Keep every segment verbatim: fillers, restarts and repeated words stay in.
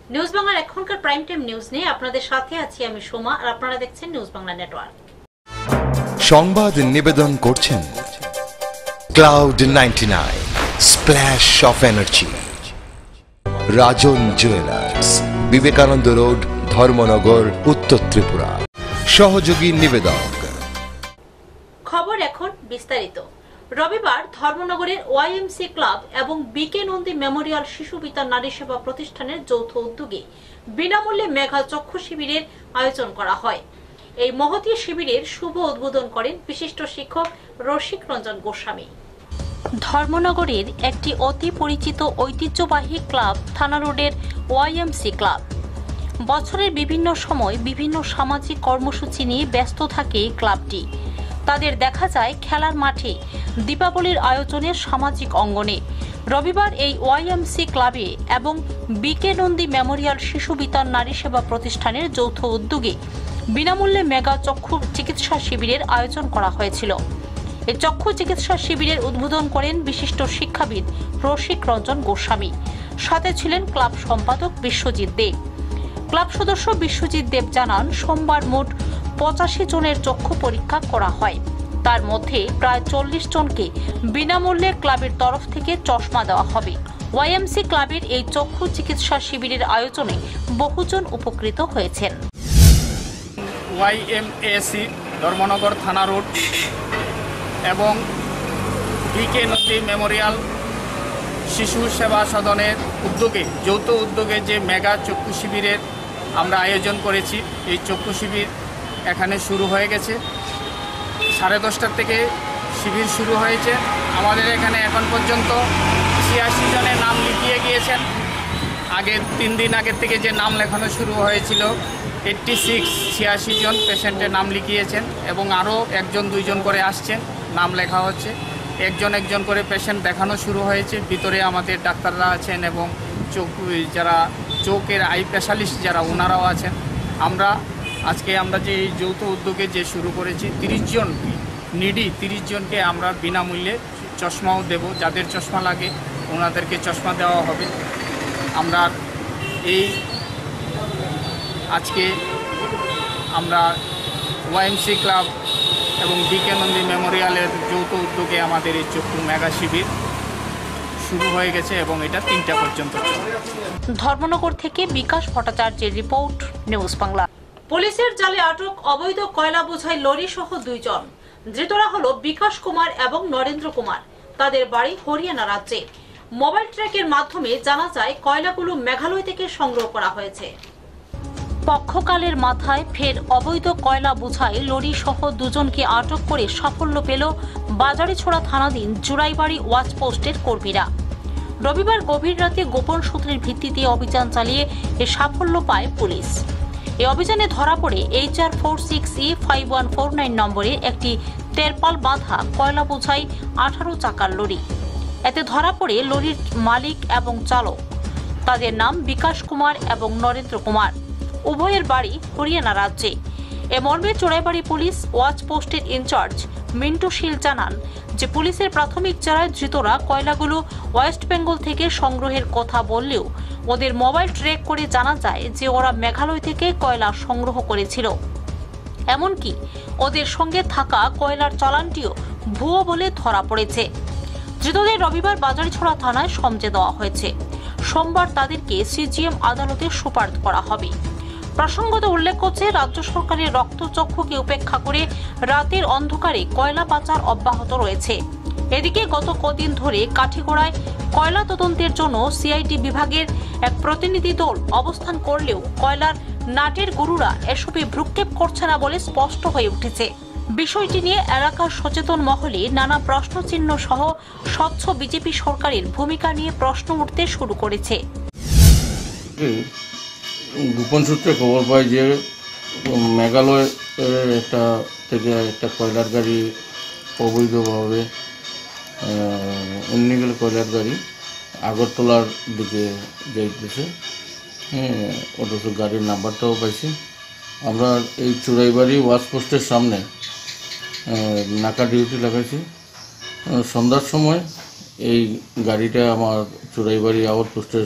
News বাংলার এখনকার prime time news নিয়ে আপনাদের সাথে আছি আমি সোমা, আর আপনারা দেখছেন নিউজ বাংলা নেটওয়ার্ক। সংবাদ নিবেদন করছেন Cloud ninety nine, splash of energy, Rajan jewellers, Vivekananda road, Dharmanagar, উত্তর ত্রিপুরা। সহযোগী নিবেদক। খবর এখন বিস্তারিত। রবিবার ধর্মনগরের ওয়াইএমসি ক্লাব এবং বিকে নন্দী মেমোরিয়াল শিশু বিতান নারী সেবা প্রতিষ্ঠানের যৌথ উদ্যোগে বিনামূল্যে মেঘা চক্ষু শিবিরের আয়োজন করা হয়। এই মহতী শিবিরের শুভ উদ্বোধন করেন বিশিষ্ট শিক্ষক রসিক রঞ্জন গোস্বামী। ধর্মনগরের একটি অতি পরিচিত ঐতিহ্যবাহী ক্লাব থানা রোডের ওয়াইএমসি ক্লাব। বছরের বিভিন্ন সময় বিভিন্ন সামাজিক কর্মসূচি নিয়ে ব্যস্ত থাকে এই ক্লাবটি। তাদের দেখা যায় খেলার মাঠে, দীপাবলির আয়োজনের সামাজিক অঙ্গনে। রবিবার এই ওয়াইএমসি ক্লাবে এবং বিকে নন্দী মেমোরিয়াল শিশু বিতান নারী সেবা প্রতিষ্ঠানের যৌথ উদ্যোগে বিনামূল্যে মেগা চক্ষু চিকিৎসা শিবিরের আয়োজন করা হয়েছিল। এই চক্ষু চিকিৎসা শিবিরের উদ্বোধন করেন বিশিষ্ট শিক্ষাবিদ রসিক রঞ্জন গোস্বামী। সাথে ছিলেন ক্লাব সম্পাদক বিশ্বজিৎ দেব। ক্লাব সদস্য বিশ্বজিৎ দেব জানান, সোমবার মোট পঁচাশি জনের চক্ষু পরীক্ষা করা হয়। তার মধ্যে প্রায় চল্লিশ জনকে বিনামূল্যে ক্লাবের তরফ থেকে চশমা দেওয়া হবে। ওয়াইএমসি ক্লাবের এই চক্ষু চিকিৎসা শিবিরের আয়োজনে বহুজন উপকৃত হয়েছেন। ওয়াইএমএসি ধর্মনগর থানা রোড এবং বিকে নন্দী মেমোরিয়াল শিশু সেবা সদনের উদ্যোগে যৌথ উদ্যোগে যে মেগা চক্ষু শিবিরের আমরা আয়োজন করেছি, এই চক্ষু শিবির এখানে শুরু হয়ে গেছে। সাড়ে দশটার থেকে শিবির শুরু হয়েছে। আমাদের এখানে এখন পর্যন্ত ছিয়াশি জনের নাম লিখিয়ে গিয়েছেন। আগের তিন দিন আগের থেকে যে নাম লেখানো শুরু হয়েছিল, এইট্টি সিক্স ছিয়াশি জন পেশেন্টের নাম লিখিয়েছেন এবং আরও একজন দুইজন করে আসছেন, নাম লেখা হচ্ছে। একজন একজন করে পেশেন্ট দেখানো শুরু হয়েছে। ভিতরে আমাদের ডাক্তাররা আছেন এবং চোখ যারা চোখের আই স্পেশালিস্ট যারা ওনারাও আছেন। আমরা আজকে আমরা যে এই যৌথ উদ্যোগে যে শুরু করেছি, তিরিশ জন নিডি তিরিশ জনকে আমরা বিনামূল্যে চশমাও দেব। যাদের চশমা লাগে ওনাদেরকে চশমা দেওয়া হবে। আমরা এই আজকে আমরা ওয়াইএমসি ক্লাব এবং বিকে নন্দী মেমোরিয়ালের যৌথ উদ্যোগে আমাদের এই চক্ষু মেগা শিবির শুরু হয়ে গেছে এবং এটা তিনটা পর্যন্ত চলবে। ধর্মনগর থেকে বিকাশ ভট্টাচার্যের রিপোর্ট, নিউজ বাংলা। পুলিশের জালে আটক অবৈধ কয়লা বোঝাই লরি সহ দুইজন। ধৃতরা হল বিকাশ কুমার এবং নরেন্দ্র কুমার। তাদের বাড়ি হরিয়ানা রাজ্যে। মোবাইল ট্র্যাকের মাধ্যমে জানা যায় কয়লাগুলো মেঘালয় থেকে সংগ্রহ করা হয়েছে। পক্ষকালের মাথায় ফের অবৈধ কয়লা বোঝাই লরি সহ দুজনকে আটক করে সাফল্য পেল বাজারিছড়া থানাধীন জুরাইবাড়ি ওয়াচপোস্টের কর্মীরা। রবিবার গভীর রাতে গোপন সূত্রের ভিত্তিতে অভিযান চালিয়ে এ সাফল্য পায় পুলিশ। এই অভিযানে ধরা পড়ে H R four six E five one four nine নম্বরের একটি তেরপাল বাঁধা কয়লা বোঝাই আঠারো চাকার লরি। এতে ধরা পড়ে লরির মালিক এবং চালক। তাদের নাম বিকাশ কুমার এবং নরেন্দ্র কুমার। উভয়ের বাড়ি হরিয়ানা রাজ্যে। এ মর্মে চোরাইবাড়ি পুলিশ ওয়াচ পোস্টের ইনচার্জ মিন্টু শীল জানান যে পুলিশের প্রাথমিক জেরায় ধৃতরা কয়লাগুলো ওয়েস্ট বেঙ্গল থেকে সংগ্রহের কথা বললেও ওদের মোবাইল ট্র্যাক করে জানা যায় যে ওরা মেঘালয় থেকে কয়লা সংগ্রহ করেছিল। এমনকি ওদের সঙ্গে থাকা কয়লার চালানটিও ভুয়ো বলে ধরা পড়েছে। ধৃতদের রবিবার বাজারিছড়া থানায় সমঝে দেওয়া হয়েছে। সোমবার তাদেরকে সিজিএম আদালতে সুপার্দ করা হবে। প্রসঙ্গত উল্লেখ করছে, রাজ্য সরকারের রক্তচক্ষুকে উপেক্ষা করে রাতের অন্ধকারে কয়লা পাচার অব্যাহত রয়েছে। এদিকে গত কদিন ধরে কাঠিগড়ায় কয়লা তদন্তের জন্য সিআইডি বিভাগের এক প্রতিনিধি দল অবস্থান করলেও কয়লার নাটের গুরুরা এসবে ভ্রুক্ষেপ করছে না বলে স্পষ্ট হয়ে উঠেছে। বিষয়টি নিয়ে এলাকার সচেতন মহলে নানা প্রশ্নচিহ্ন সহ স্বচ্ছ বিজেপি সরকারের ভূমিকা নিয়ে প্রশ্ন উঠতে শুরু করেছে। গোপন সূত্রে খবর পাই যে মেঘালয় একটা থেকে একটা কয়লার গাড়ি অবৈধভাবে অন্যগুলো কয়লার গাড়ি আগরতলার দিকে যাইতেছে। হ্যাঁ, অথচ গাড়ির নাম্বারটাও পাইছি। আমরা এই চুরাইবাড়ি ওয়াচ পোস্টের সামনে নাকা ডিউটি লাগাইছি। সন্ধ্যার সময় এই গাড়িটা আমার চুরাইবাড়ি আউটপোস্টের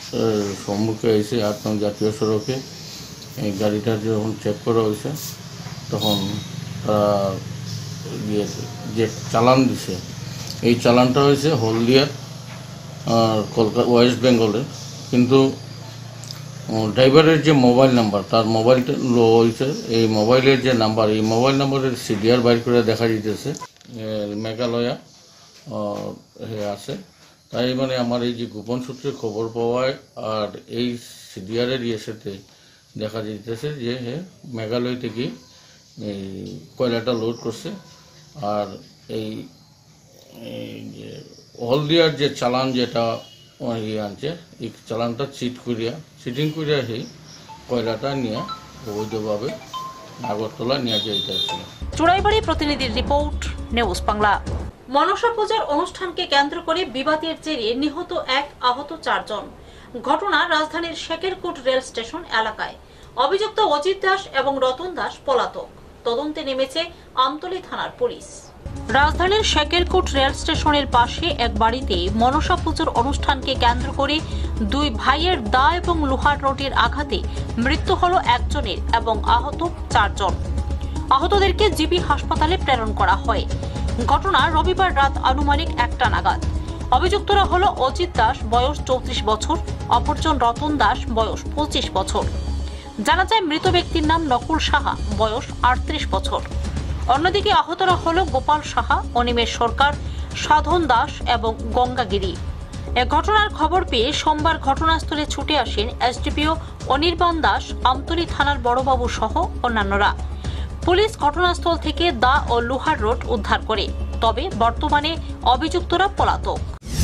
সম্মুখে এসে আট নং জাতীয় সড়কে এই গাড়িটা যখন চেক করা হয়েছে তখন তারা ইয়ে যে চালান দিছে এই চালানটা হয়েছে হলদিয়ার আর কলকাতা ওয়েস্ট বেঙ্গলের, কিন্তু ড্রাইভারের যে মোবাইল নাম্বার তার মোবাইলটা লো হয়েছে, এই মোবাইলের যে নাম্বার এই মোবাইল নাম্বারের সিডিআর বাইর করে দেখা যেতেছে মেঘালয়া আছে। তাই মানে আমার এই যে গোপন সূত্রে খবর পাওয়ায় আর এই সিডিআরের ইয়ের সাথে দেখা যেতেছে যে হ্যাঁ মেঘালয় থেকে এই কয়লাটা লোড করছে। আর এই যে হলদিয়ার যে চালান যেটা ইয়ে আনছে এই চালানটা চিট করিয়া চিটিং করিয়া সেই কয়লাটা নিয়ে অবৈধভাবে আগরতলা নিয়ে যাইতেছিল। চুড়াইবাড়ি প্রতিনিধির রিপোর্ট, নিউজ বাংলা। মনসা পূজার অনুষ্ঠানকে কেন্দ্র করে বিবাদের জেরে নিহত এক, আহত চারজন। ঘটনা রাজধানীর শেকেরকোট রেল স্টেশন এলাকায়। অভিযুক্ত অজিত দাস এবং রতন দাস পলাতক। তদন্তে নেমেছে আমতলী থানার পুলিশ। রাজধানীর শেকেরকোট রেল স্টেশনের পাশে এক বাড়িতে মনসা পুজোর অনুষ্ঠানকে কেন্দ্র করে দুই ভাইয়ের দা এবং লোহার রডের আঘাতে মৃত্যু হল একজনের এবং আহত চারজন। আহতদেরকে জিবি হাসপাতালে প্রেরণ করা হয়। ঘটনা রবিবার রাত আনুমানিক একটা নাগাদ। অভিযুক্তরা হল অজিত দাস, বয়স চৌত্রিশ বছর, অপরজন রতন দাস, বয়স পঁচিশ বছর। জানা যায় মৃত ব্যক্তির নাম নকুল সাহা, বয়স আটত্রিশ বছর। অন্যদিকে আহতরা হল গোপাল সাহা, অনিমেষ সরকার, সাধন দাস এবং গঙ্গাগিরি। এ ঘটনার খবর পেয়ে সোমবার ঘটনাস্থলে ছুটে আসেন এসডিপিও অনির্বাণ দাস, আমতলী থানার বড়বাবু সহ অন্যান্যরা। পুলিশ ঘটনাস্থল থেকে দা ও লোহার রড উদ্ধার করে, তবে বর্তমানে অভিযুক্তরা পলাতক।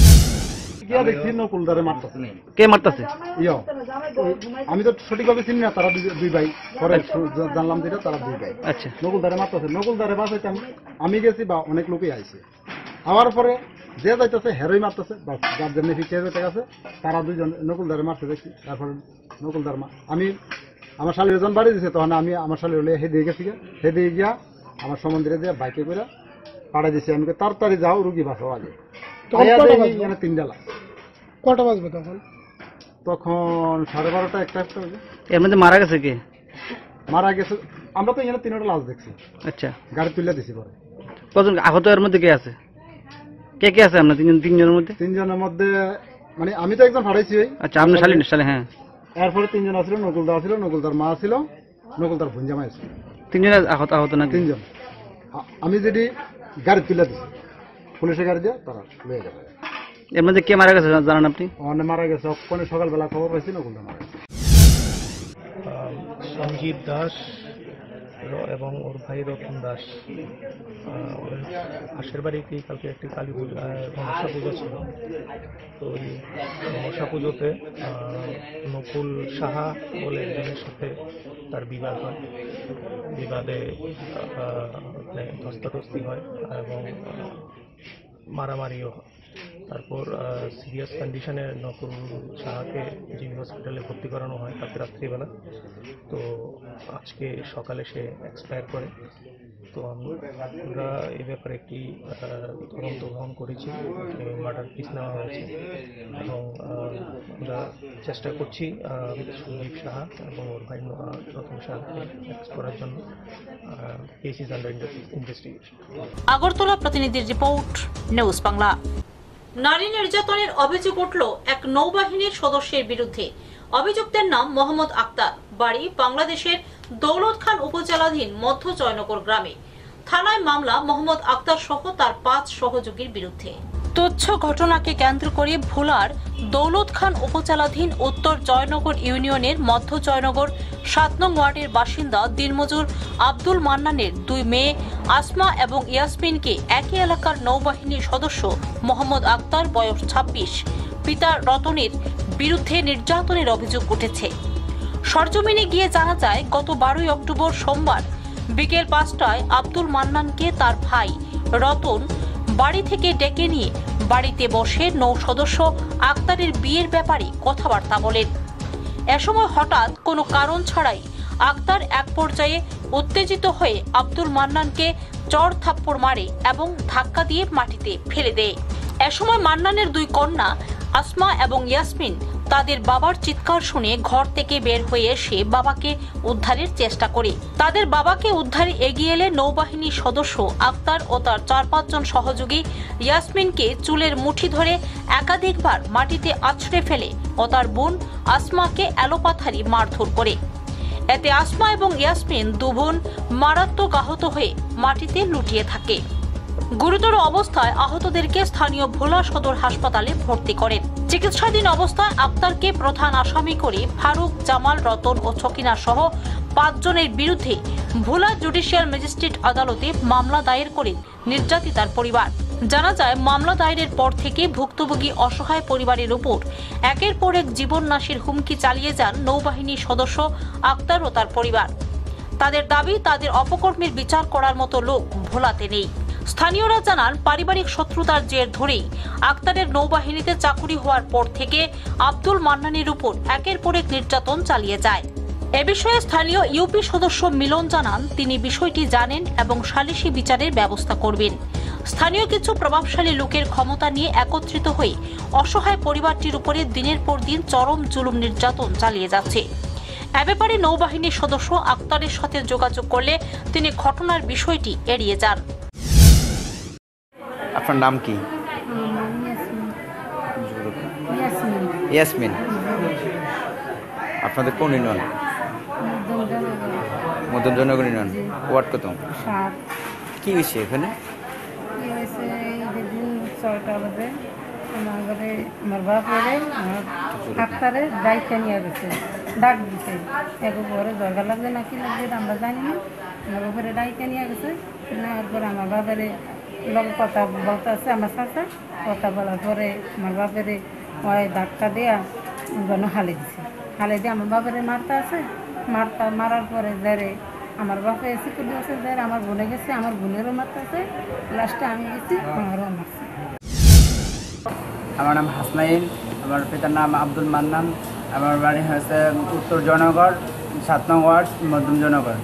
কে মারতেছে? আমি তো সঠিকভাবে চিনি না, তারা দুই ভাই, পরে জানলাম যেটা তারা দুই ভাই। আচ্ছা, নকুলদারে মারতেছে, নকুলদারে বাঁচাইতে আমি গেছি বা অনেক লোকই আইছে। আমার পরে যে যাইতেছে হেরোই মারতেছে, যার জন্য ফিচে যেতে গেছে তারা দুইজন নকুলদারে মারতে দেখছি। তারপরে নকুলদার মা আমি আমার শালির ওজন বাড়ি দিয়েছে, তখন আমি আমার শালির হলে হে দিয়ে গেছি, হে দিয়ে গিয়া আমার সমন্দিরে দিয়ে বাইকে করে পাঠাই দিয়েছি। আমি তাড়াতাড়ি যাও, রুগী বাঁচাও আগে। তিন ডালা কটা বাজবে তখন? তখন সাড়ে বারোটা একটা একটা বাজে। এর মধ্যে মারা গেছে কে? মারা গেছে আমরা তো এখানে তিনটা লাশ দেখছি। আচ্ছা, গাড়ি তুলে দিছি পরে। কজন আহত এর মধ্যে কে আছে? কে কে আছে আপনার তিনজন? তিনজনের মধ্যে তিনজনের মধ্যে মানে আমি তো একজন হারাইছি। আচ্ছা, আপনার শালী শালী হ্যাঁ। এরপরে তিনজন আছিল, নকুলদা ছিল, নকুলদার মা ছিল, নকুলদার ভুঞ্জামা ছিল। তিনজন আহত আহত না? তিনজন। আমি যদি গাড়ি তুলে দিছি, পুলিশের গাড়ি দিয়ে তারা লয়ে যাবে। এর মধ্যে কে মারা গেছে জানেন আপনি? অনেক মারা গেছে, অনেক সকালবেলা খবর পাইছি নকুলদা মারা গেছে। সঞ্জীব দাস এবং ওর ভাই রতন দাস, ওর পাশের বাড়িতেই কালকে একটি কালী পুজো মনসা পুজো ছিল। তো ওই মনসা পুজোতে নকুল সাহা বলে একজনের সাথে তার বিবাদ হয়। বিবাদে ধস্তাধস্তি হয় এবং মারামারিও হয়। তারপর সিরিয়াস কন্ডিশনে নকুল সাহাকে জিবি হসপিটালে ভর্তি করানো হয় কালকে রাত্রিবেলা। তো আজকে সকালে সে এক্সপায়ার করে। তো আমরা এই ব্যাপারে একটি তদন্ত গ্রহণ করেছি, মার্ডার কেস নেওয়া হয়েছে এবং আমরা চেষ্টা করছি সঞ্জীব সাহা এবং ওর ভাই রতন সাহাকে অ্যারেস্ট করার জন্য। Case is under investigation. Agartala প্রতিনিধির রিপোর্ট, নিউজ বাংলা। নারী নির্যাতনের অভিযোগ উঠল এক নৌবাহিনীর সদস্যের বিরুদ্ধে। অভিযুক্তের নাম মোহাম্মদ আক্তার, বাড়ি বাংলাদেশের দৌলত খান উপজেলাধীন মধ্য জয়নগর গ্রামে। থানায় মামলা মোহাম্মদ আক্তার সহ তার পাঁচ সহযোগীর বিরুদ্ধে। তুচ্ছ ঘটনাকে কেন্দ্র করে ভোলার দৌলত খান উপজেলাধীন উত্তর জয়নগর ইউনিয়নের মধ্য জয়নগর সাত নং ওয়ার্ডের বাসিন্দা দিনমজুর আব্দুল মান্নানের দুই মেয়ে আসমা এবং ইয়াসমিনকে একই এলাকার নৌবাহিনীর সদস্য মোহাম্মদ আক্তার, বয়স ছাব্বিশ, পিতা রতনের বিরুদ্ধে নির্যাতনের অভিযোগ উঠেছে। সরজমিনে গিয়ে জানা যায়, গত বারোই অক্টোবর সোমবার বিকেল পাঁচটায় আব্দুল মান্নানকে তার ভাই রতন বাড়ি থেকে ডেকে নিয়ে বাড়িতে বসে নৌ সদস্য আক্তারের বিয়ের ব্যাপারে কথাবার্তা বলেন। এ সময় হঠাৎ কোনো কারণ ছাড়াই আক্তার এক পর্যায়ে উত্তেজিত হয়ে আব্দুল মান্নানকে চড় থাপ্পড় মারে এবং ধাক্কা দিয়ে মাটিতে ফেলে দেয়। এ সময় মান্নানের দুই কন্যা আসমা এবং ইয়াসমিন তাদের বাবার চিৎকার শুনে ঘর থেকে বের হয়ে এসে বাবাকে উদ্ধারের চেষ্টা করে। তাদের বাবাকে উদ্ধারে এগিয়ে এলে নৌবাহিনীর সদস্য আক্তার ও তার চার পাঁচজন সহযোগী ইয়াসমিনকে চুলের মুঠি ধরে একাধিকবার মাটিতে আছড়ে ফেলে ও তার বোন আসমাকে এলোপাথারি মারধর করে। এতে আসমা এবং ইয়াসমিন দুবোন মারাত্মক আহত হয়ে মাটিতে লুটিয়ে থাকে। গুরুতর অবস্থায় আহতদেরকে স্থানীয় ভোলা সদর হাসপাতালে ভর্তি করেন। চিকিৎসাধীন অবস্থায় আক্তারকে প্রধান আসামি করে ফারুক, জামাল, রতন ও ছকিনা সহ পাঁচজনের বিরুদ্ধে ভোলা জুডিশিয়াল ম্যাজিস্ট্রেট আদালতে মামলা দায়ের করেন নির্যাতিতার পরিবার। জানা যায়, মামলা দায়েরের পর থেকে ভুক্তভোগী অসহায় পরিবারের উপর একের পর এক জীবন নাশের হুমকি চালিয়ে যান নৌবাহিনীর সদস্য আক্তার ও তার পরিবার। তাদের দাবি, তাদের অপকর্মের বিচার করার মতো লোক ভোলাতে নেই। স্থানীয়রা জানান, পারিবারিক শত্রুতার জের ধরেই আক্তারের নৌবাহিনীতে চাকুরি হওয়ার পর থেকে আব্দুল মান্নানের উপর একের পর এক নির্যাতন চালিয়ে যায়। এ বিষয়ে স্থানীয় ইউপি সদস্য মিলন জানান, তিনি বিষয়টি জানেন এবং সালিশি বিচারের ব্যবস্থা করবেন। স্থানীয় কিছু প্রভাবশালী লোকের ক্ষমতা নিয়ে একত্রিত হয়ে অসহায় পরিবারটির উপরে দিনের পর দিন চরম জুলুম নির্যাতন চালিয়ে যাচ্ছে। এ ব্যাপারে নৌবাহিনীর সদস্য আক্তারের সাথে যোগাযোগ করলে তিনি ঘটনার বিষয়টি এড়িয়ে যান। আপনার নাম কি? ইয়াসমিন। আপনাদের কোন ইউনিয়ন? মদন জনগণ ইউনিয়ন। ওয়ার্ড কত? কি হয়েছে এখানে? ছয়টা বাজে আমার ঘরে আমার বাপ এলে আমার ডাক্তারে দায়িত্ব নিয়ে গেছে, ডাক দিছে। এক ঘরে দরকার লাগবে না কি লাগবে আমরা জানি না। আমার ঘরে দায়িত্ব নিয়ে গেছে, নেওয়ার পরে আমার বাবারে লগে কথা বলতে আছে আমার সাথে। কথা বলার পরে আমার বাপেরে ওই ধাক্কা দেওয়া গণ হালে দিছে। হালে দিয়ে আমার বাবারে মারতে আছে। মারতা মারার পরে যারে আমার বাপে এসে করে আছে, যারে আমার বোনে গেছে, আমার বোনেরও মারতে আছে। লাস্টে আমি গেছি, আমারও মারছে। আমার নাম হাসনাইন, আমার পিতার নাম আব্দুল মান্নান। আমার বাড়ি হয়েছে উত্তর জয়নগর, সাত নং ওয়ার্ড, মধ্যম জয়নগর।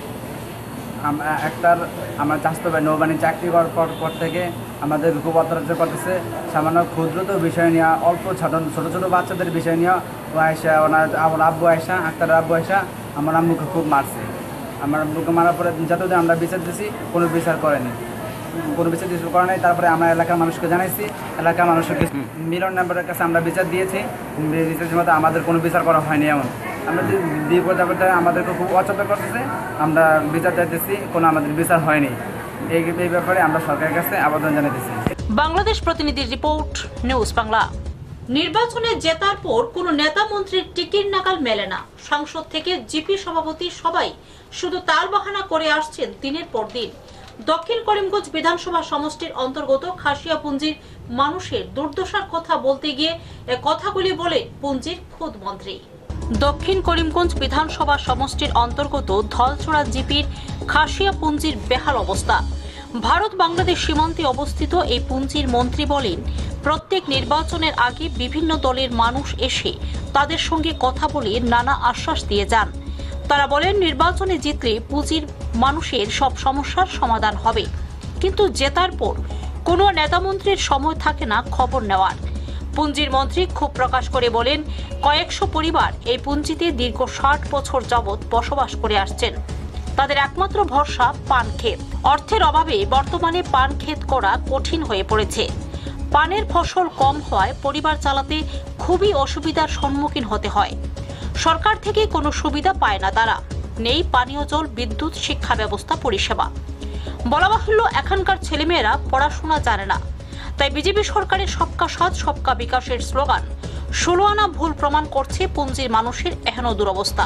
একটার আমার চাষতো ভাই নৌবাহিনী চাকরি করার পর পর থেকে আমাদের খুব অত্যাচার করতেছে। সামান্য ক্ষুদ্র তো বিষয় নিয়ে, অল্প ছোটো ছোটো ছোটো বাচ্চাদের বিষয় নিয়ে ও আয়সা, ওনার আমার আব্বু আয়সা, আক্তার আব্বু আয়সা আমার আম্মুকে খুব মারছে। আমার আব্বুকে মারার পরে যতদিন আমরা বিচার দিয়েছি, কোনো বিচার করেনি, কোনো বিচার দিতে করা নাই। তারপরে আমরা এলাকার মানুষকে জানাইছি, এলাকার মানুষকে মিলন নাম্বারের কাছে আমরা বিচার দিয়েছি। বিচারের মতো আমাদের কোনো বিচার করা হয়নি। এমন আমরা দিয়ে করতে করতে আমাদেরকে খুব অচেতন করতেছে। আমরা বিচার চাইতেছি, কোনো আমাদের বিচার হয়নি। এই এই ব্যাপারে আমরা সরকারের কাছে আবেদন জানাইতেছি। বাংলাদেশ প্রতিনিধির রিপোর্ট, নিউজ বাংলা। নির্বাচনে জেতার পর কোন নেতা মন্ত্রীর টিকিট নাগাল মেলে না। সংসদ থেকে জিপি সভাপতি সবাই শুধু তাল বাহানা করে আসছেন দিনের পর দিন। দক্ষিণ করিমগঞ্জ বিধানসভা সমষ্টির অন্তর্গত খাসিয়াপুঞ্জির মানুষের দুর্দশার কথা বলতে গিয়ে এ কথাগুলি বলে পুঞ্জির খোদ মন্ত্রী। দক্ষিণ করিমগঞ্জ বিধানসভা সমষ্টির অন্তর্গত ধলছড়া জিপির খাসিয়াপুঞ্জির বেহাল অবস্থা। ভারত বাংলাদেশ সীমান্তে অবস্থিত এই পুঞ্জির মন্ত্রী বলেন, প্রত্যেক নির্বাচনের আগে বিভিন্ন দলের মানুষ এসে তাদের সঙ্গে কথা বলে নানা আশ্বাস দিয়ে যান। তারা বলেন, নির্বাচনে জিতলে পুঁজির মানুষের সব সমস্যার সমাধান হবে, কিন্তু জেতার পর কোনো নেতামন্ত্রীর সময় থাকে না খবর নেওয়ার। পুঞ্জির মন্ত্রী ক্ষোভ প্রকাশ করে বলেন, কয়েকশো পরিবার এই পুঞ্জিতে দীর্ঘ ষাট বছর যাবৎ বসবাস করে আসছেন। তাদের একমাত্র ভরসা পান ক্ষেত। অর্থের অভাবে বর্তমানে পান ক্ষেত করা কঠিন হয়ে পড়েছে। পানের ফসল কম হওয়ায় পরিবার চালাতে খুবই অসুবিধার সম্মুখীন হতে হয়। সরকার থেকে কোনো সুবিধা পায় না তারা। নেই পানীয় জল, বিদ্যুৎ, শিক্ষা ব্যবস্থা, পরিষেবা। বলা বাহুল্য, এখানকার ছেলেমেয়েরা পড়াশোনা জানে না। তাই বিজেপি সরকারের সবকা সাথ সবকা বিকাশের স্লোগান ষোলো আনা ভুল প্রমাণ করছে পুঞ্জির মানুষের এহেন দুরবস্থা।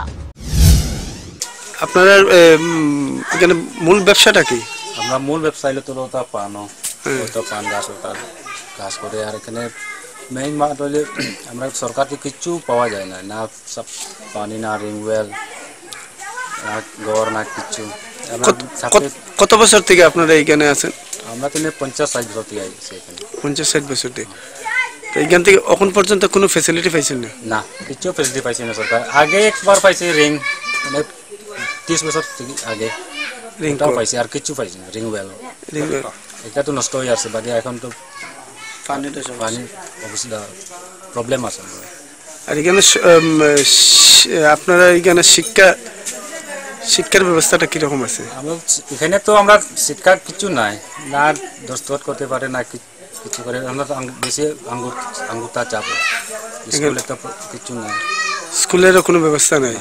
আপনার এখানে মূল ব্যবসাটা কি? আমরা মূল ব্যবসা হলো তোর ওটা পানো, ওটা পান গাছ, ওটা গাছ করে। আর এখানে মেইন মাঠ হলে আমরা সরকার থেকে কিচ্ছু পাওয়া যায় না, না সব পানি, না রিংওয়েল, না গড়, না কিচ্ছু। কত বছর থেকে আপনারা এইখানে আছেন? আমরা তো পঞ্চাশ ষাট বছর থেকে আছি এখানে। পঞ্চাশ ষাট বছর থেকে তো এইখান থেকে এখন পর্যন্ত কোনো ফ্যাসিলিটি পাইছেন না? না, কিচ্ছু ফ্যাসিলিটি পাইছে না সরকার। আগে একবার পাইছে রিং, মানে ত্রিশ বছর থেকে আগে রিংটাও পাইছে, আর কিচ্ছু পাইছে না। রিংওয়েল এটা তো নষ্ট হয়ে আসছে, বাকি এখন তো পানিটা পানির অবস্থা প্রবলেম আছে। আর এখানে আপনারা এখানে শিক্ষা শিক্ষার ব্যবস্থাটা কিরকম আছে? এখানে তো আমরা শিক্ষা কিছু নাই, না দস্তখত করতে পারে না কিছু করে, আমরা বেশি আঙ্গুর আঙ্গুরটা চাপ, স্কুলে তো কিছু নাই, স্কুলেরও কোনো ব্যবস্থা নাই।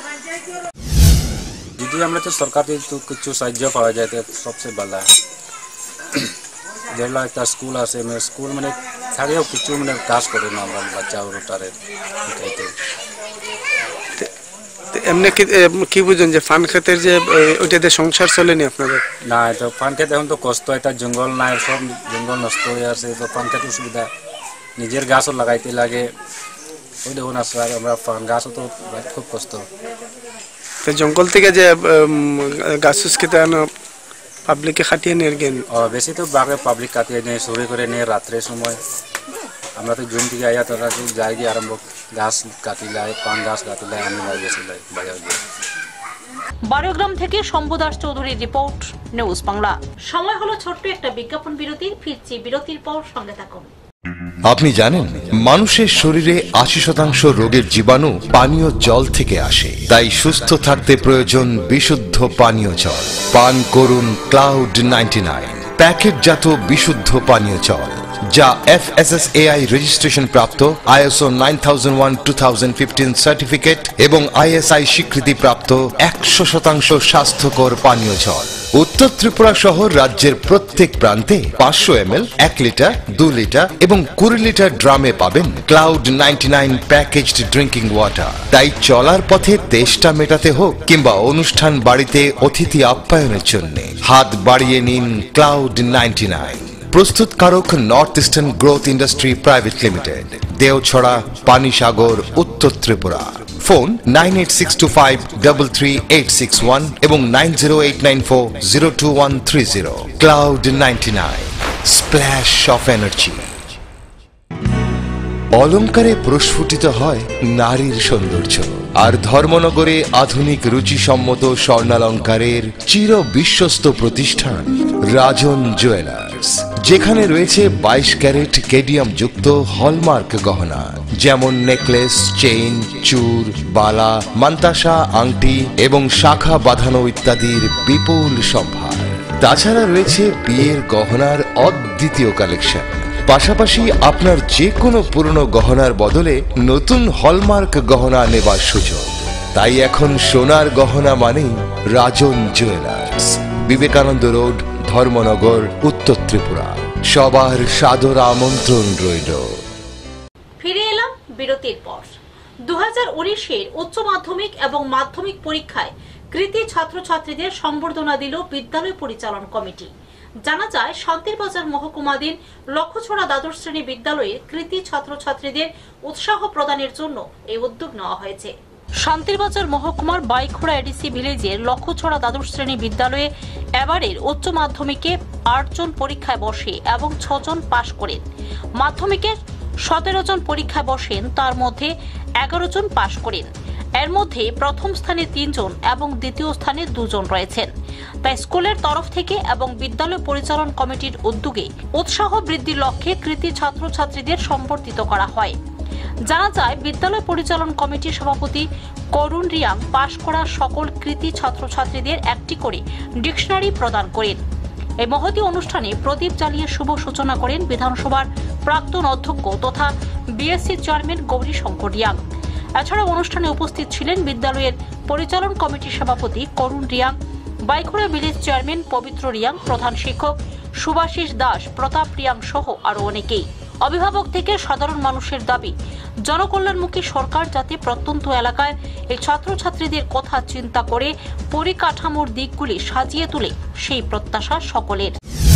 যদি আমরা তো সরকার থেকে তো কিছু সাহায্য পাওয়া যায় তো সবচেয়ে ভালো। যেগুলো একটা স্কুল আছে, মানে স্কুল মানে থাকেও কিছু মানে কাজ করে না আমরা বাচ্চা ওটারে শিখাইতে। এমনি কি বুঝুন যে ফান খেতের যে ওইটাতে সংসার চলেনি আপনাদের? না, তো ফান খেতে এখন তো কষ্ট, এটা জঙ্গল নাই, সব জঙ্গল নষ্ট হয়ে আছে, তো ফান খেতে অসুবিধা, নিজের গাছও লাগাইতে লাগে, ওই দেখুন আসলে আমরা ফান গাছও তো খুব কষ্ট। তো জঙ্গল থেকে যে গাছ খেতে আনো পাবলিকে কাটিয়ে নিয়ে গেন? বেশি তো বাঘে পাবলিক কাটিয়ে নিয়ে চুরি করে নিয়ে রাত্রের সময়, আমরা তো জুম থেকে আইয়া তারা যাই গিয়ে আরম্ভ গাছ কাটিলাই, পান গাছ কাটিলাই, আমি লাগিয়েছিলাই বাজার দিয়ে। বারোগ্রাম থেকে শম্ভু দাস চৌধুরীর রিপোর্ট, নিউজ বাংলা। সময় হলো ছোট্ট একটা বিজ্ঞাপন বিরতির, ফিরছি বিরতির পর, সঙ্গে থাকুন। আপনি জানেন মানুষের শরীরে আশি শতাংশ রোগের জীবাণু পানীয় জল থেকে আসে, তাই সুস্থ থাকতে প্রয়োজন বিশুদ্ধ পানীয় জল। পান করুন ক্লাউড নাইনটি নাইন প্যাকেটজাত বিশুদ্ধ পানীয় জল, যা F S S A I registration প্রাপ্ত, I S O nine thousand one two thousand fifteen certificate এবং আই এস আই স্বীকৃতি প্রাপ্ত একশো শতাংশ স্বাস্থ্যকর পানীয় জল। উত্তর ত্রিপুরা সহ রাজ্যের প্রত্যেক প্রান্তে পাঁচশো এম এল, এক লিটার, দু লিটার এবং কুড়ি লিটার ড্রামে পাবেন Cloud ninety nine packaged drinking water. তাই চলার পথে তেষ্টা মেটাতে হোক কিংবা অনুষ্ঠান বাড়িতে অতিথি আপ্যায়নের জন্য হাত বাড়িয়ে নিন ক্লাউড নাইনটি নাইন। প্রস্তুতকারক North Eastern growth industry private limited, Deochhara, Panisagar, উত্তর Tripura. Phone nine eight six two five double three eight six one এবং nine zero eight nine four zero two one three zero. Cloud ninety nine, splash of energy. অলঙ্কারে প্রস্ফুটিত হয় নারীর সৌন্দর্য, আর ধর্মনগরে আধুনিক রুচিসম্মত স্বর্ণালঙ্কারের চির বিশ্বস্ত প্রতিষ্ঠান রাজন জুয়েলার্স, যেখানে রয়েছে বাইশ ক্যারেট কেডিয়াম যুক্ত হলমার্ক গহনা, যেমন নেকলেস, চেইন, চূড়, বালা, মান্তাসা, আংটি এবং শাখা বাঁধানো ইত্যাদির বিপুল সম্ভার। তাছাড়া রয়েছে বিয়ের গহনার অদ্বিতীয় কালেকশন। পাশাপাশি আপনার যে কোনো পুরনো গহনার বদলে নতুন হলমার্ক গহনা নেবার সুযোগ। তাই এখন সোনার গহনা মানেই রাজন জুয়েলার্স, বিবেকানন্দ রোড, ধর্মনগর, উত্তর ত্রিপুরা। সবার সাদর আমন্ত্রণ রইল। ফিরে এলাম বিরতির পর। দু হাজার উনিশের উচ্চ মাধ্যমিক এবং মাধ্যমিক পরীক্ষায় কৃতী ছাত্রছাত্রীদের সংবর্ধনা দিল বিদ্যালয় পরিচালন কমিটি। জানা যায়, শান্তিরবাজার মহকুমাধীন লক্ষ্যছড়া দ্বাদশ শ্রেণী বিদ্যালয়ে কৃতী ছাত্রছাত্রীদের উৎসাহ প্রদানের জন্য এই উদ্যোগ নেওয়া হয়েছে। শান্তিরবাজার মহকুমার বাইখোড়া এডিসি ভিলেজের লক্ষ্যছড়া দ্বাদশ শ্রেণী বিদ্যালয়ে এবারের উচ্চ মাধ্যমিকে আটজন পরীক্ষায় বসে এবং ছজন পাশ করেন। মাধ্যমিকে সতেরো জন পরীক্ষায় বসেন, তার মধ্যে এগারো জন পাশ করেন। এর মধ্যে প্রথম স্থানে তিনজন এবং দ্বিতীয় স্থানে দুজন রয়েছেন। তাই স্কুলের তরফ থেকে এবং বিদ্যালয় পরিচালন কমিটির উদ্যোগে উৎসাহ বৃদ্ধির লক্ষ্যে কৃতী ছাত্রছাত্রীদের সম্বর্ধিত করা হয়। জানা যায়, বিদ্যালয় পরিচালন কমিটির সভাপতি করুণ রিয়াং পাশ করা সকল কৃতী ছাত্রছাত্রীদের একটি করে ডিকশনারি প্রদান করেন। এই মহতী অনুষ্ঠানে প্রদীপ জ্বালিয়ে শুভ সূচনা করেন বিধানসভার প্রাক্তন অধ্যক্ষ তথা বিএসসি চেয়ারম্যান গৌরী শঙ্কর রিয়াং। এছাড়া অনুষ্ঠানে উপস্থিত ছিলেন বিদ্যালয়ের পরিচালন কমিটির সভাপতি করুণ রিয়াং, বাইখোড়া ভিলেজ চেয়ারম্যান পবিত্র রিয়াং, প্রধান শিক্ষক সুভাষিস দাস, প্রতাপ রিয়াং সহ আরো অনেকেই। অভিভাবক থেকে সাধারণ মানুষের দাবি, জনকল্যাণমুখী সরকার যাতে প্রত্যন্ত এলাকায় এই ছাত্রছাত্রীদের কথা চিন্তা করে পরিকাঠামোর দিকগুলি সাজিয়ে তোলে, সেই প্রত্যাশা সকলের।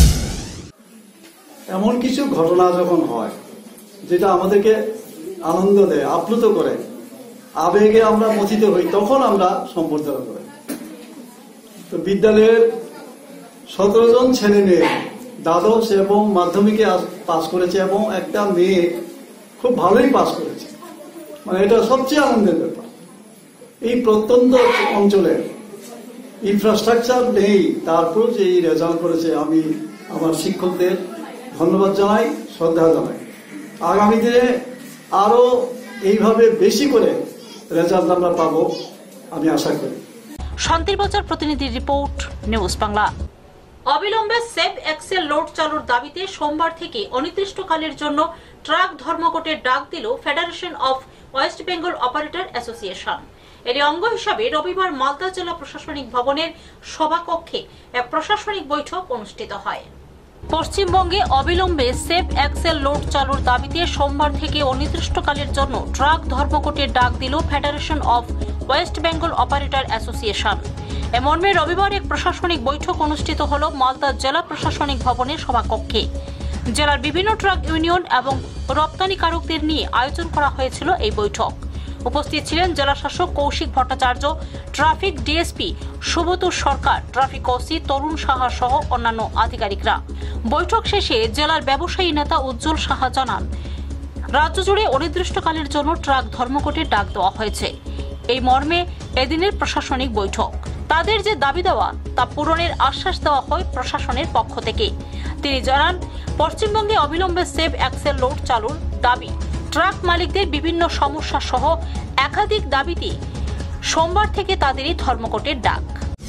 এমন কিছু ঘটনা যখন হয় যেটা আমাদেরকে আনন্দ দেয়, আপ্লুত করে, আবেগে আমরা মথিত হই, তখন আমরা সম্বর্ধনা করি। তো বিদ্যালয়ের সতেরো জন ছেলে মেয়ে দ্বাদশ এবং মাধ্যমিকে পাস করেছে এবং একটা মেয়ে খুব ভালোই পাস করেছে, মানে এটা সবচেয়ে আনন্দের ব্যাপার। এই প্রত্যন্ত অঞ্চলে ইনফ্রাস্ট্রাকচার নেই, তারপর যে এই রেজাল্ট করেছে, আমি আমার শিক্ষকদের ধন্যবাদ জানাই, শ্রদ্ধা জানাই। আগামী দিনে আরো এইভাবে বেশি করে রেজাল্ট আমরা পাবো আমি আশা করি। শান্তির বাজার প্রতিনিধির রিপোর্ট, নিউজ বাংলা। অবিলম্বে সেভ এক্সেল লোড চালুর দাবিতে সোমবার থেকে অনির্দিষ্টকালের জন্য ট্রাক ধর্মঘটের ডাক দিল federation of West Bengal operator association. এর অঙ্গ হিসাবে রবিবার মালদা জেলা প্রশাসনিক ভবনের সভাকক্ষে এক প্রশাসনিক বৈঠক অনুষ্ঠিত হয়। পশ্চিমবঙ্গে অবিলম্বে সেভ এক্সেল লোড চালুর দাবিতে সোমবার থেকে অনির্দিষ্টকালের জন্য ট্রাক ধর্মঘটের ডাক দিল federation of West Bengal operator association. এ মর্মে রবিবার এক প্রশাসনিক বৈঠক অনুষ্ঠিত হল মালদা জেলা প্রশাসনিক ভবনের সভাকক্ষে। জেলার বিভিন্ন ট্রাক ইউনিয়ন এবং রপ্তানিকারকদের নিয়ে আয়োজন করা হয়েছিল এই বৈঠক। উপস্থিত ছিলেন জেলা শাসক Kaushik Bhattacharya, traffic DSP Subrata Sarkar, traffic OC Tarun Saha সহ অন্যান্য আধিকারিকরা। বৈঠক শেষে জেলার ব্যবসায়ী নেতা উজ্জ্বল সাহা জানান, রাজ্য জুড়ে অনির্দিষ্টকালের জন্য ট্রাক ধর্মঘটের ডাক দেওয়া হয়েছে। এই মর্মে এদিনের প্রশাসনিক বৈঠক। তাদের যে দাবি দেওয়া তা পূরণের আশ্বাস দেওয়া হয় প্রশাসনের পক্ষ থেকে। তিনি জানান, পশ্চিমবঙ্গে অবিলম্বে সেভ এক্সেল লোড চালুর দাবি, ট্রাক মালিকদের বিভিন্ন সমস্যা সহ একাধিক দাবিতে সোমবার থেকে তাদেরই ধর্মঘটের ডাক।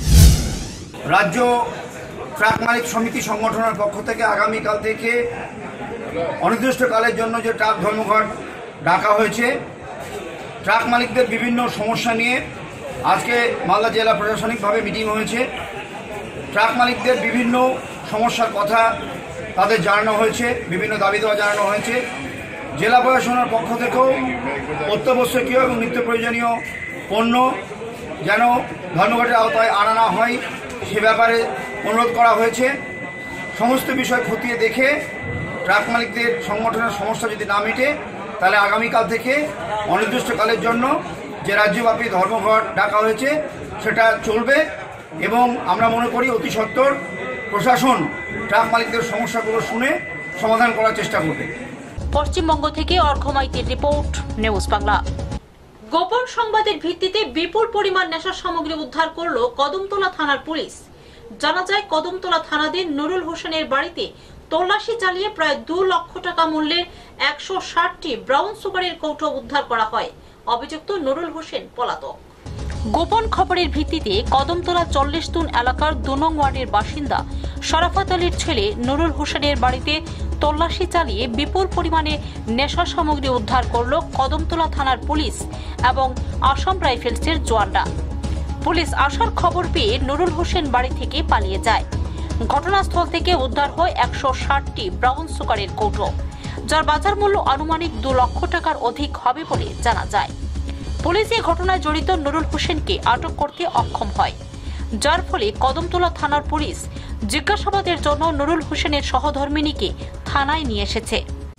রাজ্য ট্রাক মালিক সমিতি সংগঠনের পক্ষ থেকে আগামীকাল থেকে অনির্দিষ্টকালের জন্য যে ট্রাক ধর্মঘট ডাকা হয়েছে, ট্রাক মালিকদের বিভিন্ন সমস্যা নিয়ে আজকে মালদা জেলা প্রশাসনিকভাবে মিটিং হয়েছে। ট্রাক মালিকদের বিভিন্ন সমস্যার কথা তাদের জানানো হয়েছে, বিভিন্ন দাবি দেওয়া জানানো হয়েছে। জেলা প্রশাসনের পক্ষ থেকেও অত্যাবশ্যকীয় এবং নিত্য প্রয়োজনীয় পণ্য যেন ধর্মঘটের আওতায় আনা না হয় সে ব্যাপারে অনুরোধ করা হয়েছে। সমস্ত বিষয় খতিয়ে দেখে ট্রাক মালিকদের সংগঠনের সমস্যা যদি না মেটে তাহলে আগামীকাল থেকে অনির্দিষ্টকালের জন্য যে রাজ্যব্যাপী ধর্মঘট ডাকা হয়েছে সেটা চলবে এবং আমরা মনে করি অতি সত্বর প্রশাসন ট্রাক মালিকদের সমস্যাগুলো শুনে সমাধান করার চেষ্টা করবে। পশ্চিমবঙ্গ থেকে অর্ঘমাইতির রিপোর্ট, নিউজ বাংলা। গোপন সংবাদের ভিত্তিতে বিপুল পরিমাণ নেশা সামগ্রী উদ্ধার করল কদমতলা থানার পুলিশ। জানা যায়, কদমতলা থানাধীন নুরুল হোসেনের বাড়িতে তল্লাশি চালিয়ে প্রায় দু লক্ষ টাকা মূল্যের একশো ষাটটি ব্রাউন সুগারের কৌটো উদ্ধার করা হয়। অভিযুক্ত নুরুল হোসেন পলাতক। গোপন খবরের ভিত্তিতে কদমতলা চল্লিশ তুন এলাকার দু নং ওয়ার্ডের বাসিন্দা শরাফত আলীর ছেলে নুরুল হোসেনের বাড়িতে তল্লাশি চালিয়ে বিপুল পরিমাণে নেশা সামগ্রী উদ্ধার করল কদমতলা থানার পুলিশ এবং আসাম রাইফেলসের জওয়ানরা। পুলিশ আসার খবর পেয়ে নুরুল হোসেন বাড়ি থেকে পালিয়ে যায়। ঘটনাস্থল থেকে উদ্ধার হয় একশো ষাটটি ব্রাউন সুগারের কৌটো, যার বাজার মূল্য আনুমানিক দু লক্ষ টাকার অধিক হবে বলে জানা যায়। পুলিশ এই ঘটনায় জড়িত নুরুল হোসেনকে আটক করতে অক্ষম হয়, যার ফলে কদমতলা থানার পুলিশ জিজ্ঞাসাবাদের জন্য নুরুল হোসেনের সহধর্মিনীকে থানায় নিয়ে এসেছে।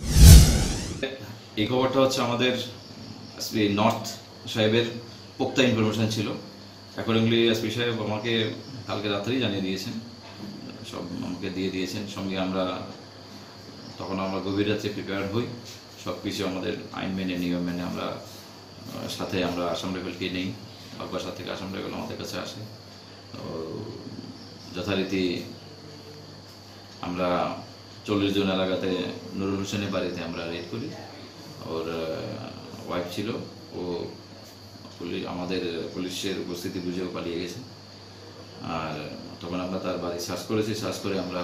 এই খবরটা হচ্ছে আমাদের নর্থ সাহেবের পোক্তা ইনফরমেশন ছিল। অ্যাকর্ডিংলি এসপি সাহেব আমাকে কালকে রাত্রেই জানিয়ে দিয়েছেন, সব আমাকে দিয়ে দিয়েছেন। সঙ্গে আমরা তখন আমরা গভীর রাত্রে প্রিপেয়ার হই, সব কিছু আমাদের আইন মেনে নিয়ম মেনে আমরা সাথে আমরা আসাম রাইফেলকে নেই, বাগবাসার থেকে আসাম রাইফেল আমাদের কাছে আসে। তো যথারীতি আমরা চল্লিশ জন এলাকাতে নুরুল হোসেনের বাড়িতে আমরা রেড করি। ওর ওয়াইফ ছিল, ও পুলিশ আমাদের পুলিশের উপস্থিতি বুঝেও পালিয়ে গেছে। আর তখন আমরা তার বাড়ি সার্চ করেছি, সার্চ করে আমরা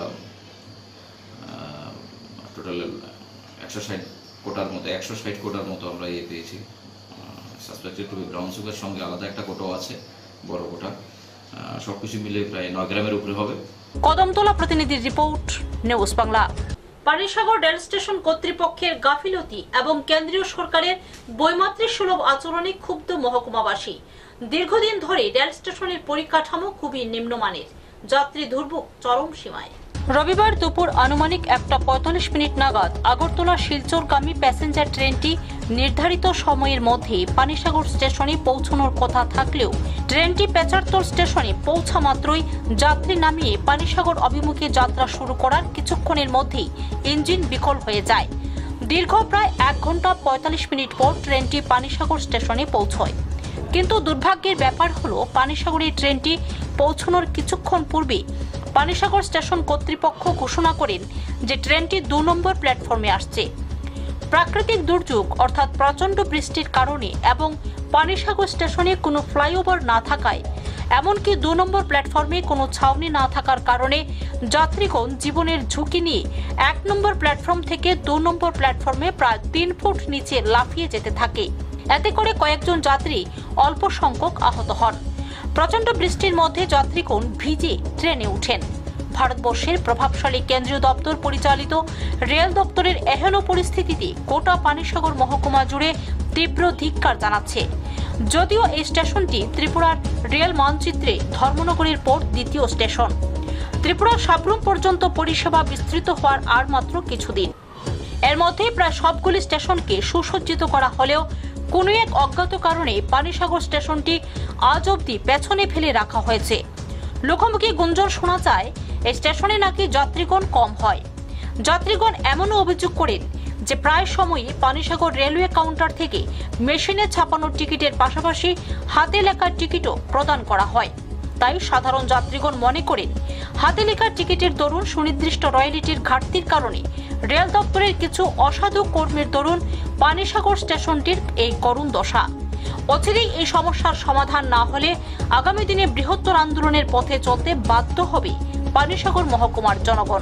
টোটাল একশো ষাট কোটার মতো একশো ষাট কোটার মতো আমরা ইয়ে পেয়েছি। Suspected to be brown sugar, সঙ্গে আলাদা একটা কোটাও আছে, বড় কোটা। সবকিছু মিলে প্রায় নয় গ্রামের উপরে হবে। কদমতলা প্রতিনিধির report, news Bangla. Panisagar rail station কর্তৃপক্ষের গাফিলতি এবং কেন্দ্রীয় সরকারের বৈমাতৃক সুলভ আচরণে ক্ষুব্ধ মহকুমাবাসী। দীর্ঘদিন ধরে রেল স্টেশনের পরিকাঠামো খুবই নিম্নমানের, যাত্রী দুর্ভোগ চরম সীমায়। রবিবার দুপুর আনুমানিক একটা পঁয়তাল্লিশ মিনিট নাগাদ আগরতলা শিলচরগামী প্যাসেঞ্জার ট্রেনটি নির্ধারিত সময়ের মধ্যে পানিসাগর স্টেশনে পৌঁছানোর কথা থাকলেও ট্রেনটি পেচারতল স্টেশনে পৌঁছা মাত্রই যাত্রী নামিয়ে পানিসাগর অভিমুখে যাত্রা শুরু করার কিছুক্ষণের মধ্যেই ইঞ্জিন বিকল হয়ে যায়। দীর্ঘ প্রায় এক ঘন্টা পঁয়তাল্লিশ মিনিট পর ট্রেনটি পানিসাগর স্টেশনে পৌঁছয়। কিন্তু দুর্ভাগ্যের ব্যাপার হলো, পানিসাগরের ট্রেনটি পৌঁছানোর কিছুক্ষণ পূর্বে পানিসাগর স্টেশন কর্তৃপক্ষ ঘোষণা করেন যে ট্রেনটি দু নম্বর প্ল্যাটফর্মে আসছে। প্রাকৃতিক দুর্যোগ অর্থাৎ প্রচন্ড বৃষ্টির কারণে এবং পানিসাগর স্টেশনে কোনো ফ্লাইওভার না থাকায় এমনকি দু নম্বর প্ল্যাটফর্মে কোনো ছাউনি না থাকার কারণে যাত্রীগণ জীবনের ঝুঁকি নিয়ে এক নম্বর প্ল্যাটফর্ম থেকে দু নম্বর প্ল্যাটফর্মে প্রায় তিন ফুট নিচে লাফিয়ে যেতে থাকে। এতে করে কয়েকজন যাত্রী অল্প সংখ্যক আহত হন। প্রচন্ড বৃষ্টির মধ্যে যাত্রীগণ ভিজে ট্রেনে উঠেন। ভারতবর্ষের প্রভাবশালী কেন্দ্রীয় দপ্তর পরিচালিত রেল দপ্তরের এহেন পরিস্থিতিতে গোটা পানিসাগর মহকুমা জুড়ে তীব্র ধিক্কার জানাচ্ছে। যদিও এই স্টেশনটি ত্রিপুরার রেল মানচিত্রে ধর্মনগরের পর দ্বিতীয় স্টেশন। ত্রিপুরার সাবরুম পর্যন্ত পরিষেবা বিস্তৃত হওয়ার আর মাত্র কিছুদিন। এর মধ্যে প্রায় সবগুলি স্টেশনকে সুসজ্জিত করা হলেও কোনো এক অজ্ঞাত কারণে পানিসাগর স্টেশনটি আজ অবধি পেছনে ফেলে রাখা হয়েছে। লোকমুখে গুঞ্জন শোনা যায় এই স্টেশনে নাকি যাত্রীগণ কম হয়। যাত্রীগণ এমনও অভিযোগ করেন যে প্রায় সময়ই পানিসাগর রেলওয়ে কাউন্টার থেকে মেশিনে ছাপানো টিকিটের পাশাপাশি হাতে লেখার টিকিটও প্রদান করা হয়। তাই সাধারণ যাত্রীগণ মনে করেন হাতে লেখার টিকিটের দরুন সুনির্দিষ্ট রয়্যালিটির ঘাটতির কারণে রেল দপ্তরের কিছু অসাধু কর্মীর দরুন পানিসাগর স্টেশনটির এই করুণ দশা। অচিরেই এই সমস্যার সমাধান না হলে আগামী দিনে বৃহত্তর আন্দোলনের পথে চলতে বাধ্য হবে পানিসাগর মহকুমার জনগণ।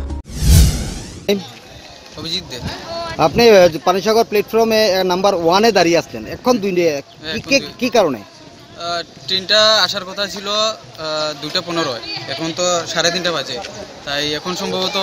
অভিজিৎ দে, আপনি পানিসাগর প্ল্যাটফর্মে নাম্বার ওয়ানে দাঁড়িয়ে আসছেন, এখন দুই কি কারণে? ট্রেনটা আসার কথা ছিল দুইটা পনেরোয়, এখন তো সাড়ে তিনটা বাজে। তাই এখন সম্ভবত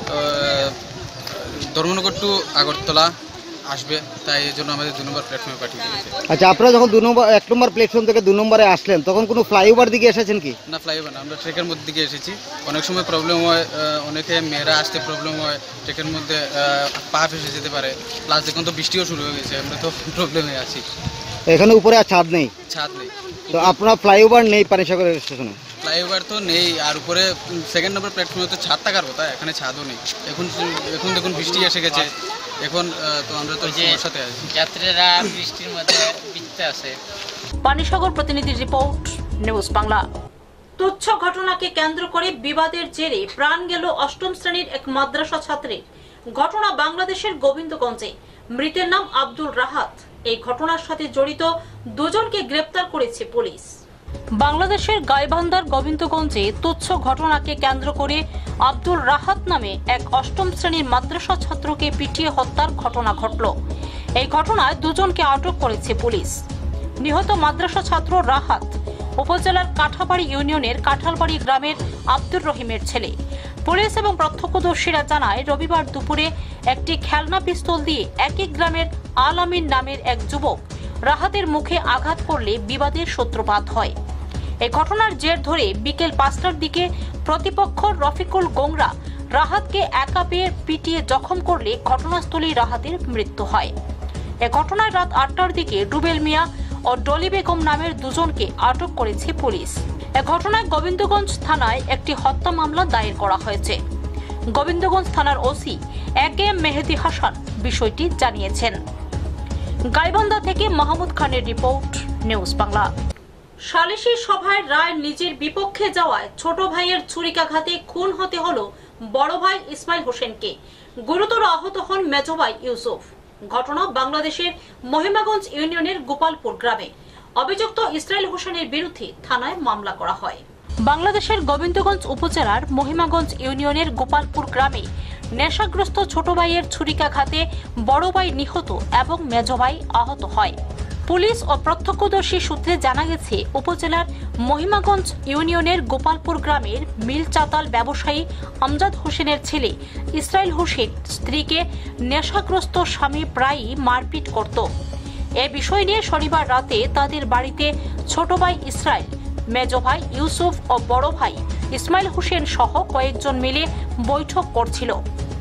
ধর্মনগর টু আগরতলা আসবে, তাই এই জন্য আমাদের দু নম্বর প্ল্যাটফর্মে পাঠিয়ে দিয়েছে। আচ্ছা, আপনারা যখন দু নম্বর এক নম্বর প্ল্যাটফর্ম থেকে দু নম্বরে আসলেন তখন কোনো ফ্লাইওভার দিকে এসেছেন কি? না, ফ্লাইওভার না, আমরা ট্রেকের মধ্যে দিকে এসেছি। অনেক সময় প্রবলেম হয়, অনেকে মেয়েরা আসতে প্রবলেম হয়, ট্রেকের মধ্যে পা ফেসে যেতে পারে। প্লাস এখন তো বৃষ্টিও শুরু হয়ে গেছে, আমরা তো প্রবলেমে আছি। এখানে উপরে আর ছাদ নেই? ছাদ নেই। তো আপনার ফ্লাইওভার নেই পানিসাগর স্টেশনে? ফ্লাইওভার তো নেই, আর উপরে সেকেন্ড নম্বর প্ল্যাটফর্মে তো ছাদ থাকার কথা, এখানে ছাদও নেই। এখন এখন দেখুন বৃষ্টি এসে গেছে, এখন তো আমরা তো সমস্যাতে আছি, যাত্রীরা বৃষ্টির মধ্যে ভিজতে আছে। পানিসাগর প্রতিনিধির রিপোর্ট, নিউজ বাংলা। তুচ্ছ ঘটনাকে কেন্দ্র করে বিবাদের জেরে প্রাণ গেল অষ্টম শ্রেণীর এক মাদ্রাসা ছাত্রীর। ঘটনা বাংলাদেশের গোবিন্দগঞ্জে। মৃতের নাম আব্দুল রাহাত। এই ঘটনার সাথে জড়িত দুজনকে গ্রেপ্তার করেছে পুলিশ। বাংলাদেশের গাইবান্ধার গোবিন্দগঞ্জে তুচ্ছ ঘটনাকে কেন্দ্র করে আব্দুল রাহাত নামে এক অষ্টম শ্রেণীর মাদ্রাসা ছাত্রকে পিটিয়ে হত্যার ঘটনা ঘটল। এই ঘটনায় দুজনকে আটক করেছে পুলিশ। নিহত মাদ্রাসা ছাত্র রাহাত উপজেলার কাঠাবাড়ি ইউনিয়নের কাঁঠালবাড়ি গ্রামের আব্দুর রহিমের ছেলে। পুলিশ এবং প্রত্যক্ষদর্শীরা জানায় রবিবার দুপুরে একটি খেলনা পিস্তল দিয়ে একই গ্রামের আল আমিন নামের এক যুবক রাহাতের মুখে আঘাত করলে বিবাদের সূত্রপাত হয়। এই ঘটনার জের ধরে বিকেল পাঁচটার দিকে প্রতিপক্ষ রফিকুল গোংরা রাহাতকে একা পেয়ে পিটিয়ে জখম করলে ঘটনাস্থলেই রাহাতের মৃত্যু হয়। এ ঘটনায় রাত আটটার দিকে রুবেল মিয়া ও ডলি বেগম নামের দুজনকে আটক করেছে পুলিশ। এ ঘটনায় গোবিন্দগঞ্জ থানায় একটি হত্যা মামলা দায়ের করা হয়েছে। গোবিন্দগঞ্জ থানার OC A K M Mehedi Hasan বিষয়টি জানিয়েছেন। গাইবান্ধা থেকে মাহমুদ খানের রিপোর্ট, নিউজ বাংলা। সালিশি সভায় রায় নিজের বিপক্ষে যাওয়ায় ছোট ভাইয়ের ছুরিকাঘাতে খুন হতে হলো বড় ভাই ইসমাইল হোসেনকে। গুরুতর আহত হন মেজো ভাই ইউসুফ। ঘটনা বাংলাদেশের মহিমাগঞ্জ ইউনিয়নের গোপালপুর গ্রামে। অভিযুক্ত ইসমাইল হোসেনের বিরুদ্ধে থানায় মামলা করা হয়। বাংলাদেশের গোবিন্দগঞ্জ উপজেলার মহিমাগঞ্জ ইউনিয়নের গোপালপুর গ্রামে নেশাগ্রস্ত ছোট ভাইয়ের ছুরিকাঘাতে বড় ভাই নিহত এবং মেজো ভাই আহত হয়। পুলিশ ও প্রত্যক্ষদর্শী সূত্রে জানা গেছে উপজেলার মহিমাগঞ্জ ইউনিয়নের গোপালপুর গ্রামের মিল চাতাল ব্যবসায়ী আমজাদ হোসেনের ছেলে ইসরাইল হোসেন স্ত্রীকে নেশাগ্রস্ত স্বামী প্রায়ই মারপিট করত। এ বিষয় নিয়ে শনিবার রাতে তাদের বাড়িতে ছোট ভাই ইসরাইল, মেজো ভাই ইউসুফ ও বড় ভাই ইসমাইল হোসেন সহ কয়েকজন মিলে বৈঠক করছিল।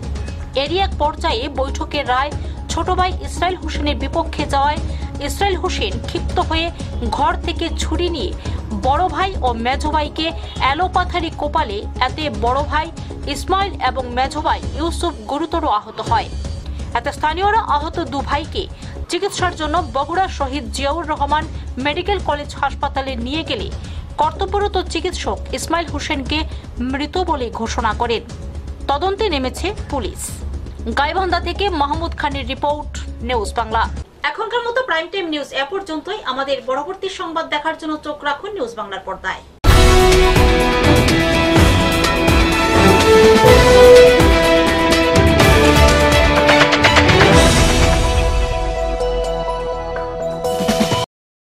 এরই এক পর্যায়ে বৈঠকের রায় ছোট ভাই ইসরাইল হোসেনের বিপক্ষে যাওয়ায় ইসরাইল হোসেন ক্ষিপ্ত হয়ে ঘর থেকে ছুরি নিয়ে বড় ভাই ও মেজো ভাইকে এলোপাথারি কোপালে এতে বড় ভাই ইসমাইল এবং মেজো ভাই ইউসুফ গুরুতর আহত হয়। এতে স্থানীয়রা আহত দু ভাইকে চিকিৎসার জন্য বগুড়া শহীদ জিয়াউর রহমান মেডিকেল কলেজ হাসপাতালে নিয়ে গেলে কর্তব্যরত চিকিৎসক ইসমাইল হোসেনকে মৃত বলে ঘোষণা করেন। তদন্তে নেমেছে পুলিশ। গাইবান্ধা থেকে মাহমুদ খানের রিপোর্ট, নিউজ বাংলা। এখনকার মতো প্রাইম টাইম নিউজ এ পর্যন্তই। আমাদের পরবর্তী সংবাদ দেখার জন্য চোখ রাখুন নিউজ বাংলার পর্দায়।